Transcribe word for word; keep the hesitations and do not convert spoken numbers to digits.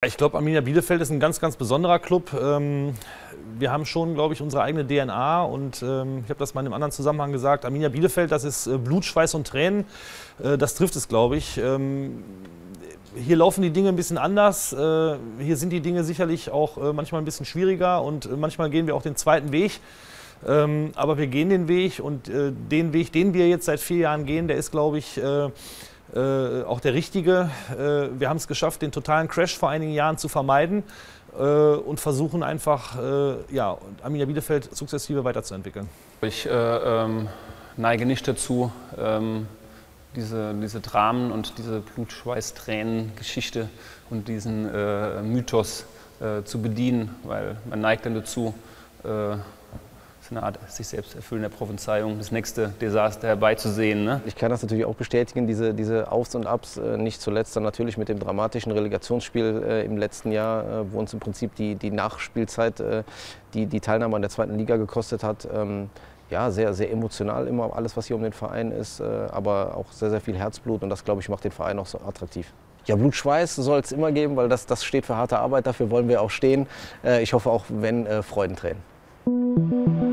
Ich glaube, Arminia Bielefeld ist ein ganz, ganz besonderer Club. Ähm, wir haben schon, glaube ich, unsere eigene D N A und ähm, ich habe das mal in einem anderen Zusammenhang gesagt. Arminia Bielefeld, das ist äh, Blut, Schweiß und Tränen. Äh, das trifft es, glaube ich. Ähm, hier laufen die Dinge ein bisschen anders. Äh, hier sind die Dinge sicherlich auch äh, manchmal ein bisschen schwieriger und äh, manchmal gehen wir auch den zweiten Weg. Ähm, aber wir gehen den Weg und äh, den Weg, den wir jetzt seit vier Jahren gehen, der ist, glaube ich, äh, Äh, auch der richtige. Äh, wir haben es geschafft, den totalen Crash vor einigen Jahren zu vermeiden äh, und versuchen einfach, äh, ja, Arminia Bielefeld sukzessive weiterzuentwickeln. Ich äh, ähm, neige nicht dazu, ähm, diese, diese Dramen und diese Blut-Schweiß-Tränen-Geschichte und diesen äh, Mythos äh, zu bedienen, weil man neigt dann dazu, äh, eine Art sich selbst erfüllender Prophezeiung, das nächste Desaster herbeizusehen. Ne? Ich kann das natürlich auch bestätigen, diese, diese Aufs und Abs, äh, nicht zuletzt dann natürlich mit dem dramatischen Relegationsspiel äh, im letzten Jahr, äh, wo uns im Prinzip die, die Nachspielzeit, äh, die die Teilnahme an der zweiten Liga gekostet hat. Ähm, ja, sehr, sehr emotional immer alles, was hier um den Verein ist, äh, aber auch sehr, sehr viel Herzblut und das, glaube ich, macht den Verein auch so attraktiv. Ja, Blut-Schweiß soll es immer geben, weil das, das steht für harte Arbeit, dafür wollen wir auch stehen. Äh, ich hoffe auch, wenn, äh, Freudentränen.